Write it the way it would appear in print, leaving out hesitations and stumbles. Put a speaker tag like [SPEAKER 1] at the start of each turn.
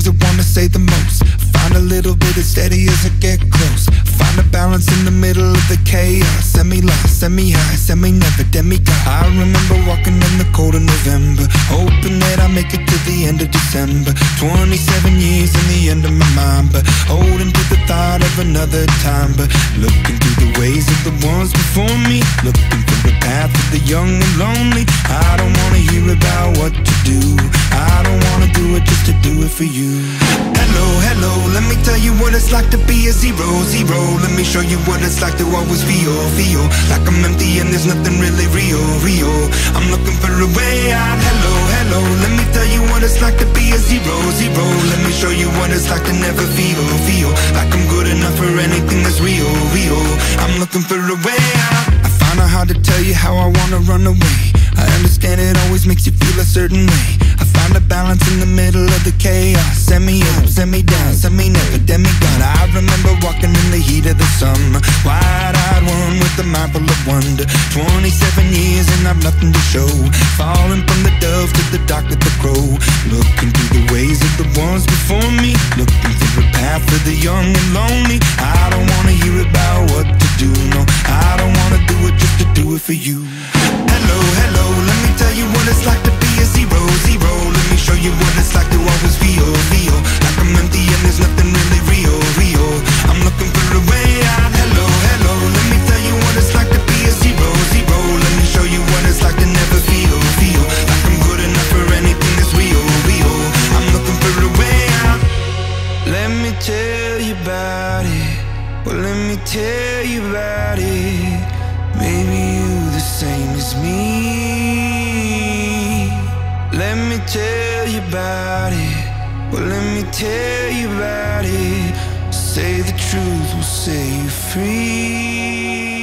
[SPEAKER 1] I wanna say the most. Find a little bit of steady as I get close. Find a balance in the middle of the chaos. Semi-lost, semi-high, semi-never, demigod. I remember walking in the cold of November, hoping that I make it to the end of December. 27 years in the end of my mind, but holding to the thought of another time. But looking through the ways of the ones before me, looking for the path of the young and lonely. I don't wanna hear about what to do, I don't wanna do it just to do it for you. Hello, hello, let me tell you what it's like to be a zero, zero. Let me show you what it's like to always feel, feel like I'm empty and there's nothing really real, real. I'm looking for a way out. Hello, hello, let me tell you what it's like to be a zero, zero. Let me show you what it's like to never feel, feel like I'm good enough for anything that's real, real. I'm looking for a way out. I find it hard to tell you how I wanna run away. I understand it always makes you feel a certain way. I find a balance in the middle of the chaos. Semi up, semi down, semi never, demigod. I remember walking in the heat of the summer, wide-eyed one with a mind full of wonder. 27 years and I've nothing to show, falling from the dove to the dark with the crow. Looking through the ways of the ones before me, looking for a path for the young and lonely. I don't wanna hear about what to do, no, I don't wanna do it just to do it for you. Hello, hello, let me tell you what it's like to be a zero, zero. Let me show you what it's like to always feel, feel like I'm empty and there's nothing really real, real. I'm looking for a way out. Hello, hello, let me tell you what it's like to be a zero, zero. Let me show you what it's like to never feel, feel like I'm good enough for anything that's real, real. I'm looking for a way out. Let me tell you about it. Well, let me tell you about it. Maybe you the same as me. Let me tell you about it. Well, let me tell you about it. Say the truth will set you free.